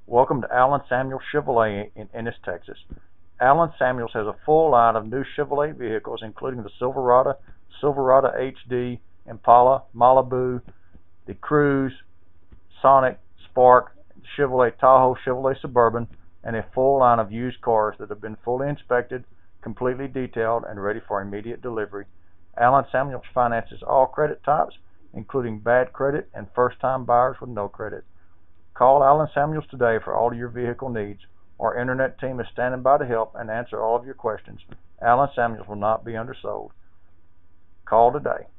Welcome to Allen Samuels Chevrolet in Ennis, Texas. Allen Samuels has a full line of new Chevrolet vehicles, including the Silverado, Silverado HD, Impala, Malibu, the Cruze, Sonic, Spark, Chevrolet Tahoe, Chevrolet Suburban, and a full line of used cars that have been fully inspected, completely detailed, and ready for immediate delivery. Allen Samuels finances all credit types, including bad credit and first-time buyers with no credit. Call Allen Samuels today for all of your vehicle needs. Our internet team is standing by to help and answer all of your questions. Allen Samuels will not be undersold. Call today.